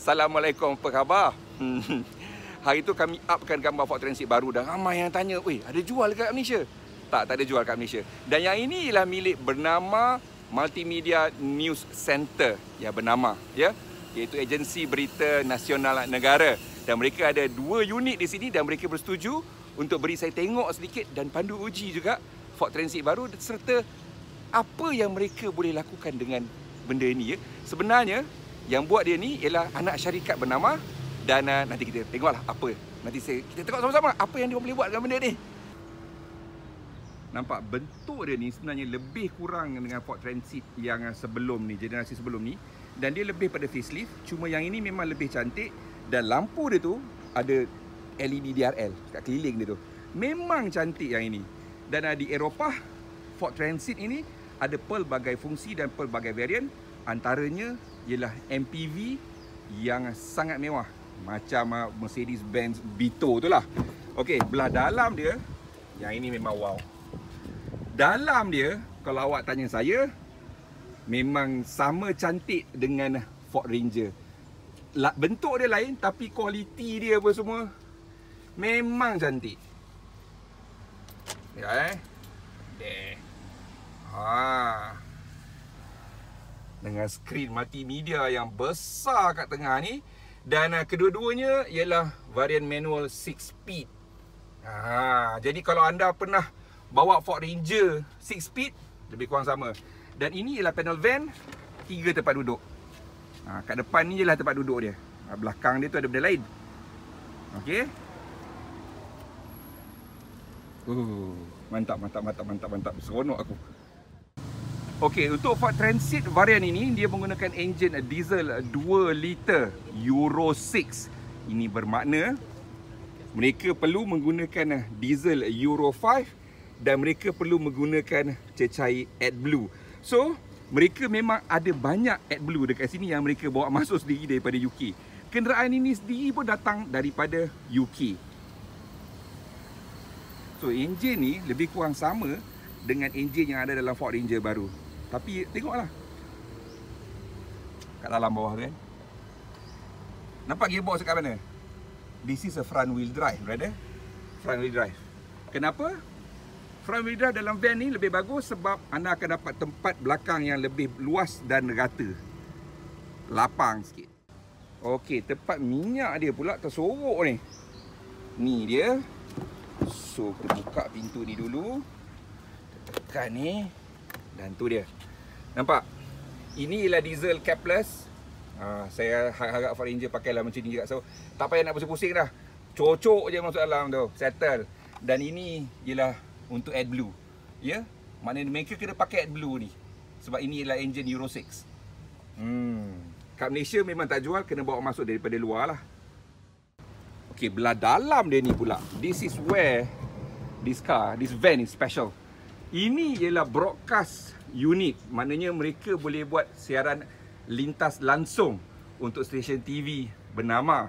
Assalamualaikum, apa khabar? Hari tu kami upkan gambar Ford Transit baru dan ramai yang tanya, "Weh, ada jual dekat Malaysia?" Tak ada jual kat Malaysia. Dan yang ini ialah milik bernama Multimedia News Center yang bernama, ya, iaitu agensi berita nasional negara. Dan mereka ada 2 unit di sini dan mereka bersetuju untuk beri saya tengok sedikit dan pandu uji juga Ford Transit baru serta apa yang mereka boleh lakukan dengan benda ini, ya. Sebenarnya yang buat dia ni ialah anak syarikat bernama dan nanti kita tengoklah apa. Nanti kita tengok sama-sama apa yang dia boleh buat dengan benda ni. Nampak bentuk dia ni sebenarnya lebih kurang dengan Ford Transit yang sebelum ni, generasi sebelum ni. Dan dia lebih pada facelift. Cuma yang ini memang lebih cantik. Dan lampu dia tu ada LED DRL kat keliling dia tu. Memang cantik yang ini. Dan di Eropah, Ford Transit ini ada pelbagai fungsi dan pelbagai varian. Antaranya ialah MPV yang sangat mewah. Macam Mercedes-Benz Vito tu lah. Okey, belah dalam dia, yang ini memang wow. Dalam dia, kalau awak tanya saya, memang sama cantik dengan Ford Ranger. Bentuk dia lain, tapi kualiti dia apa semua memang cantik. Ya, dengan skrin multimedia yang besar kat tengah ni. Dan kedua-duanya ialah varian manual 6 speed. Jadi kalau anda pernah bawa Ford Ranger 6 speed, lebih kurang sama. Dan ini ialah panel van, 3 tempat duduk. Kat depan ni je lah tempat duduk dia. Belakang dia tu ada benda lain. Okey. Mantap. Seronok aku. Okey, untuk Ford Transit varian ini, dia menggunakan enjin diesel 2 liter Euro 6. Ini bermakna mereka perlu menggunakan diesel Euro 5 dan mereka perlu menggunakan cecair AdBlue. So, mereka memang ada banyak AdBlue dekat sini yang mereka bawa masuk sendiri daripada UK. Kenderaan ini sendiri pun datang daripada UK. So, enjin ni lebih kurang sama dengan enjin yang ada dalam Ford Ranger baru. Tapi tengoklah kat dalam bawah tu kan. Nampak gearbox dekat mana? This is a front wheel drive, brother. Front wheel drive. Kenapa? Front wheel drive dalam van ni lebih bagus sebab anda akan dapat tempat belakang yang lebih luas dan rata. Lapang sikit. Okey, tempat minyak dia pula tersorok ni. Ni dia. So, kita buka pintu ni dulu. Tekan ni. Dan tu dia. Nampak? Ini ialah diesel capless. Saya harap Ford Ranger pakailah macam ni juga. So, tak payah nak pusing-pusing dah. Cocok je masuk dalam tu. Settle. Dan ini ialah untuk AdBlue. Ya? Maknanya mereka kena pakai AdBlue ni. Sebab ini ialah enjin Euro 6. Kat Malaysia memang tak jual. Kena bawa masuk daripada luar lah. Okey, belah dalam dia ni pula. This is where this van is special. Ini ialah broadcast unit. Maknanya mereka boleh buat siaran lintas langsung untuk stesen TV bernama.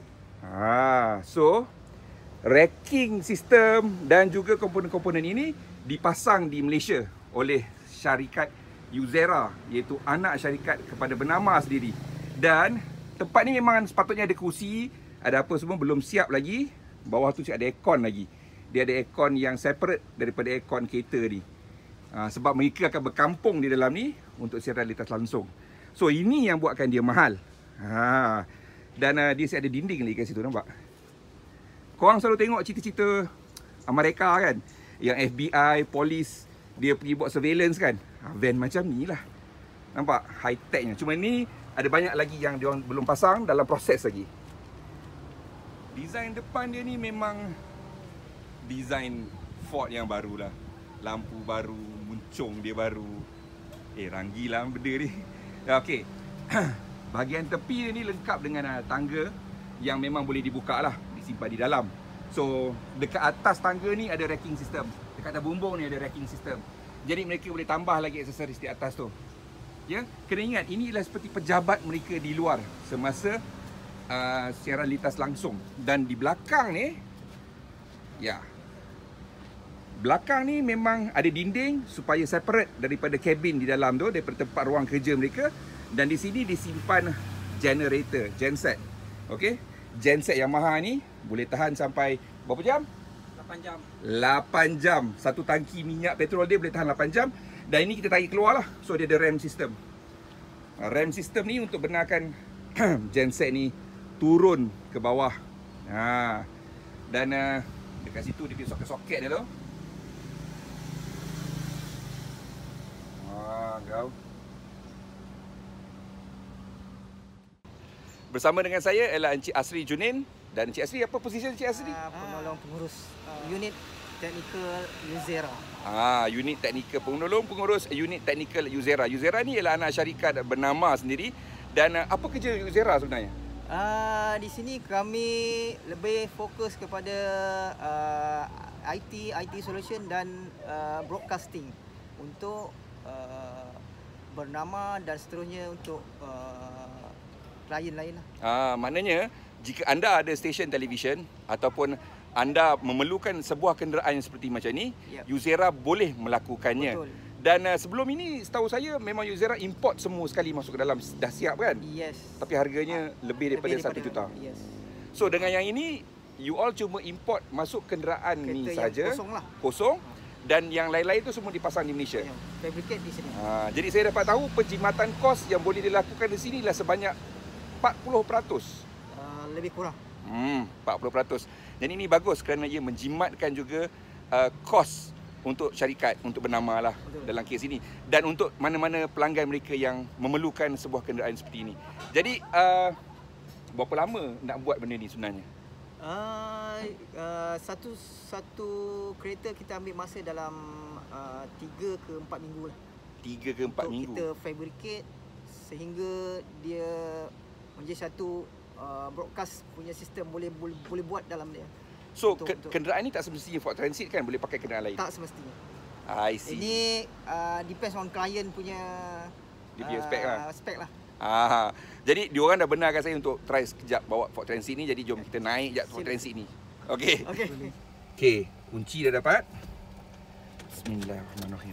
So, racking sistem dan juga komponen-komponen ini dipasang di Malaysia oleh syarikat Uzera, iaitu anak syarikat kepada bernama sendiri. Dan tempat ni memang sepatutnya ada kerusi, ada apa semua, belum siap lagi. Bawah tu ada aircon lagi. Dia ada aircon yang separate daripada aircon kereta ni. Sebab mereka akan berkampung di dalam ni untuk siaran lintas langsung. So, ini yang buatkan dia mahal. Dan dia ada dinding lagi kat situ, nampak? Korang selalu tengok cerita-cerita Amerika kan? Yang FBI, polis, dia pergi buat surveillance kan? Van macam ni lah. Nampak? High-technya. Cuma ni ada banyak lagi yang diorang belum pasang, dalam proses lagi. Design depan dia ni memang design Ford yang baru lah. Lampu baru, muncung dia baru. Ranggilah benda ni. Okey. Bahagian tepi dia ni lengkap dengan tangga yang memang boleh dibuka lah, disimpan di dalam. So, dekat atas tangga ni ada racking system. Dekat atas bumbung ni ada racking system. Jadi mereka boleh tambah lagi aksesoris di atas tu. Ya, kena ingat inilah seperti pejabat mereka di luar semasa siaran lintas langsung. Dan di belakang ni, ya, belakang ni memang ada dinding supaya separate daripada kabin di dalam tu, daripada tempat ruang kerja mereka. Dan di sini disimpan generator, genset. Okey. Genset Yamaha ni boleh tahan sampai berapa jam? 8 jam. 8 jam. Satu tangki minyak petrol dia boleh tahan 8 jam. Dan ini kita tarik keluar lah. So dia ada RAM system. RAM system ni untuk benarkan genset ni turun ke bawah. Dan dekat situ dia punya soket-soket dia tu. Kau. Bersama dengan saya ialah Encik Asri Junin. Dan Encik Asri, apa posisi Encik Asri? Penolong pengurus unit teknikal Uzera. Unit teknikal, penolong pengurus unit teknikal Uzera. Uzera ni ialah anak syarikat bernama sendiri. Dan apa kerja Uzera sebenarnya? Di sini kami lebih fokus kepada IT solution dan broadcasting untuk bernama dan seterusnya untuk klien lain lah. Maknanya jika anda ada stesen televisyen ataupun anda memerlukan sebuah kenderaan yang seperti macam ni, Uzera boleh melakukannya. Betul. Dan sebelum ini setahu saya memang Uzera import semua sekali masuk ke dalam, dah siap kan? Yes. Tapi harganya lebih daripada 1 juta. Yes. So dengan yang ini you all cuma import masuk kenderaan Kereta ni yang saja. kosong lah. Kosong. Dan yang lain-lain tu semua dipasang di Malaysia. Fabricate di sini. Jadi saya dapat tahu penjimatan kos yang boleh dilakukan di sini lah sebanyak 40%. Lebih kurang. 40%. Dan ini bagus kerana ia menjimatkan juga kos untuk syarikat, untuk bernama lah. Betul. Dalam kes ini. Dan untuk mana-mana pelanggan mereka yang memerlukan sebuah kenderaan seperti ini. Jadi berapa lama nak buat benda ni sebenarnya? Satu kereta kita ambil masa dalam 3 ke 4 minggu lah. 3 ke 4 minggu. Kita fabricate sehingga dia menjadi satu broadcast punya sistem boleh buat dalam dia. So kenderaan ni tak semestinya Ford Transit kan, boleh pakai kenderaan lain? Tak semestinya. I see. Ini depends on client punya dia punya spek lah. Spek lah. Jadi diorang dah benarkan saya untuk try sekejap bawa Ford Transit ni. Jadi jom kita naik sekejap Ford Transit ni. Okey. Okey, kunci dah dapat. Bismillahirrahmanirrahim.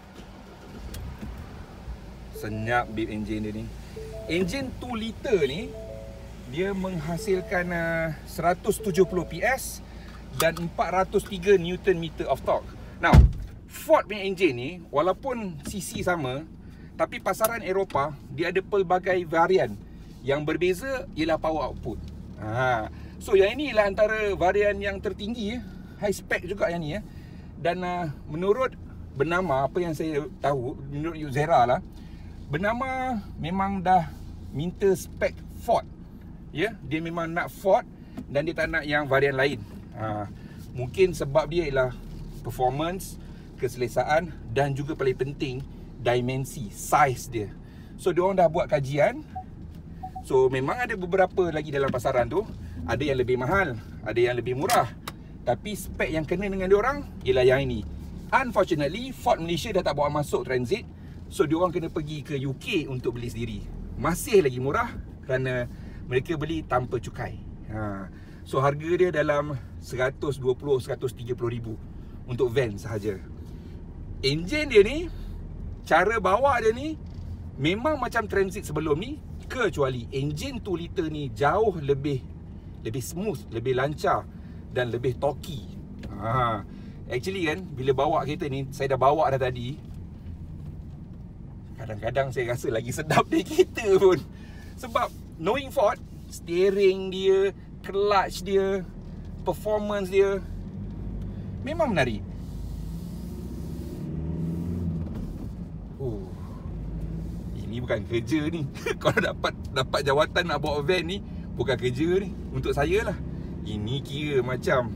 Senyap bib enjin dia ni. Enjin 2 liter ni dia menghasilkan 170 PS dan 403 Newton meter of torque. Now, Ford punya enjin ni walaupun cc sama, tapi pasaran Eropah dia ada pelbagai varian. Yang berbeza ialah power output. So yang ini ialah antara varian yang tertinggi, high spec juga yang ni. Dan menurut bernama, apa yang saya tahu, menurut Uzera lah, bernama memang dah minta spek Ford. Dia memang nak Ford dan dia tak nak yang varian lain. Mungkin sebab dia ialah performance, keselesaan dan juga paling penting dimensi, size dia. So diorang dah buat kajian. So memang ada beberapa lagi dalam pasaran tu, ada yang lebih mahal, ada yang lebih murah. Tapi spek yang kena dengan diorang ialah yang ini. Unfortunately, Ford Malaysia dah tak bawa masuk transit. So diorang kena pergi ke UK untuk beli sendiri. Masih lagi murah kerana mereka beli tanpa cukai. So harga dia dalam 120-130 ribu untuk van sahaja. Enjin dia ni, cara bawa dia ni memang macam transit sebelum ni, kecuali enjin 2 liter ni jauh lebih smooth, lebih lancar dan lebih torky. Actually kan, bila bawa kereta ni, saya dah bawa dah tadi, kadang-kadang saya rasa lagi sedap dari kereta pun. Sebab knowing Ford, steering dia, clutch dia, performance dia memang menarik. Ini bukan kerja ni. Kalau dapat jawatan nak bawa van ni, bukan kerja ni. Untuk saya lah. Ini kira macam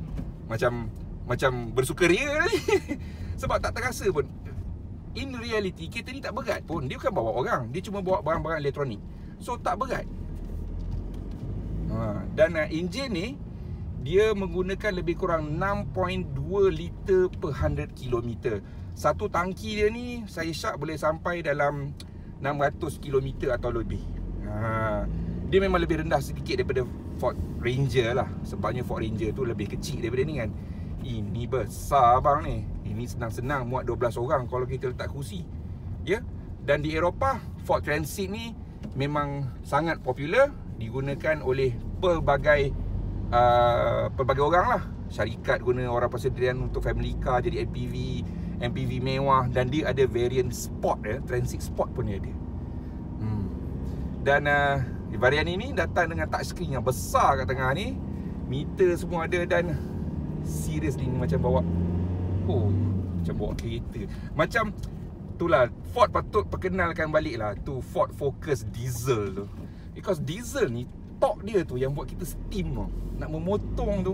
bersukaria ni. Sebab tak terasa pun. In reality, kereta ni tak berat pun. Dia bukan bawa orang, dia cuma bawa barang-barang elektronik. So tak berat. Dan enjin ni dia menggunakan lebih kurang 6.2 liter per 100 km. Satu tangki dia ni saya syak boleh sampai dalam 600 km atau lebih. Dia memang lebih rendah sedikit daripada Ford Ranger lah. Sebabnya Ford Ranger tu lebih kecil daripada ni kan. Ini besar bang ni. Ini senang-senang muat 12 orang kalau kita letak kursi. Dan di Eropah, Ford Transit ni memang sangat popular, digunakan oleh pelbagai orang lah. Syarikat guna orang persediaan untuk family car jadi MPV mewah, dan dia ada variant sport Transit Sport pun dia ada. Dan varian ini datang dengan touchscreen yang besar kat tengah ni. Meter semua ada, dan seriously ni macam bawa macam bawa kereta. Macam itulah Ford patut perkenalkan balik lah tu Ford Focus diesel tu. Because diesel ni torque dia tu yang buat kita steam tu, nak memotong tu.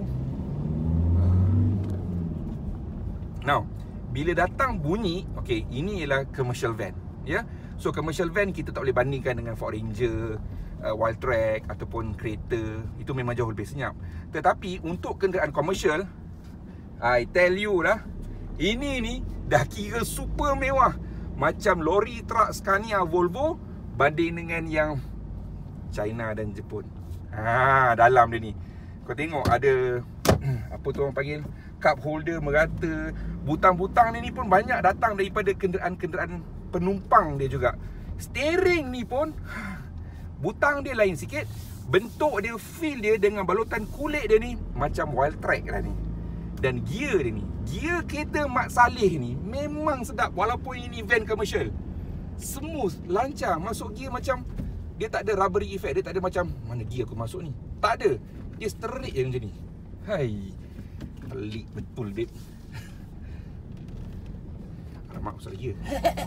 Now, bila datang bunyi, okay, ini ialah commercial van, ya. So commercial van kita tak boleh bandingkan dengan Ford Ranger, Wildtrak ataupun kereta. Itu memang jauh lebih senyap. Tetapi untuk kenderaan komersial, I tell you lah, ini ni dah kira super mewah. Macam lori, truk, Scania, Volvo banding dengan yang China dan Jepun. Dalam dia ni kau tengok ada apa tu orang panggil, cup holder merata. Butang-butang ni pun banyak datang daripada kenderaan-kenderaan penumpang dia juga. Steering ni pun butang dia lain sikit. Bentuk dia, feel dia dengan balutan kulit dia ni macam Wildtrak lah ni. Dan gear dia ni, gear kereta Mat Saleh ni memang sedap. Walaupun ini van commercial, smooth, lancar. Masuk gear macam dia tak ada rubbery effect. Dia tak ada macam mana gear aku masuk ni, tak ada. Dia straight je macam ni. Hai, pelik betul babe. Alamak, salah gear.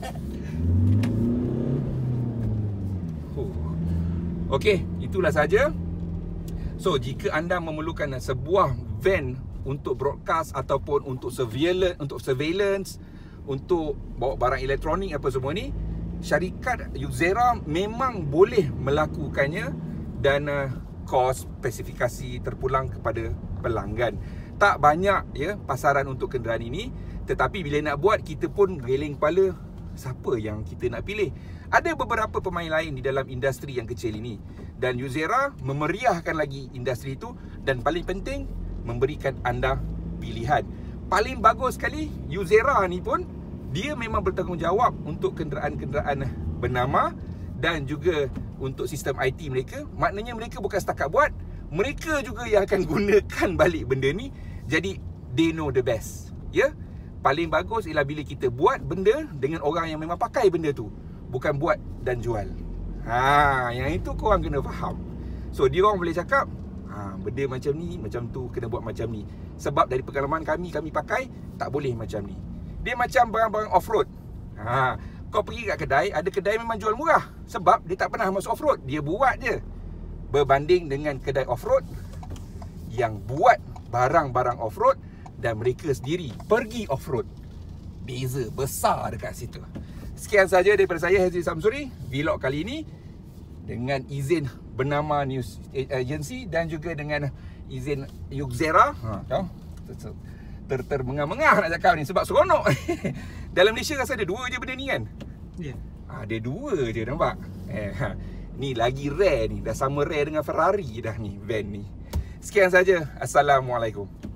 Okey, itulah saja. So, jika anda memerlukan sebuah van untuk broadcast ataupun untuk surveillance, untuk bawa barang elektronik apa semua ni, syarikat Yuxera memang boleh melakukannya, dan kos spesifikasi terpulang kepada pelanggan. Tak banyak ya pasaran untuk kenderaan ini, tetapi bila nak buat, kita pun geleng kepala, siapa yang kita nak pilih. Ada beberapa pemain lain di dalam industri yang kecil ini, dan Yuxera memeriahkan lagi industri itu, dan paling penting memberikan anda pilihan. Paling bagus sekali, Yuxera ni pun dia memang bertanggungjawab untuk kenderaan-kenderaan bernama dan juga untuk sistem IT mereka. Maknanya mereka bukan setakat buat, mereka juga yang akan gunakan balik benda ni. Jadi they know the best. Ya, paling bagus ialah bila kita buat benda dengan orang yang memang pakai benda tu, bukan buat dan jual. Yang itu korang kena faham. So dia orang boleh cakap benda macam ni, macam tu, kena buat macam ni. Sebab dari pengalaman kami pakai, tak boleh macam ni. Dia macam barang-barang off-road. Kau pergi kat kedai, ada kedai memang jual murah, sebab dia tak pernah masuk off-road, dia buat je. Berbanding dengan kedai off-road yang buat barang-barang off-road dan mereka sendiri pergi off-road. Beza besar dekat situ. Sekian saja daripada saya, Hazri Samsuri, vlog kali ini dengan izin Bernama News Agency dan juga dengan izin Yuxera. Termengah-mengah nak cakap ni sebab seronok. Dalam Malaysia rasa ada dua je benda ni kan? Ya. Ada dua je, nampak? Ni lagi rare ni, dah sama rare dengan Ferrari dah ni, van ni. Sekian saja. Assalamualaikum.